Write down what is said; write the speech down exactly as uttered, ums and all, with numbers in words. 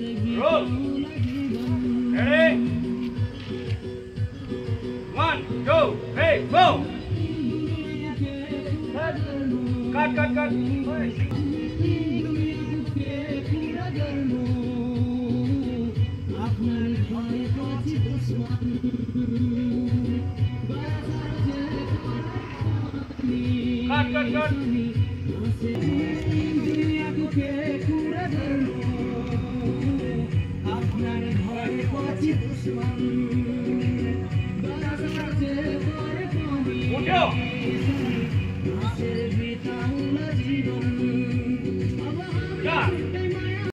Roll. Ready? One, two, three, go. Cut, cut, cut. Cut, cut, cut.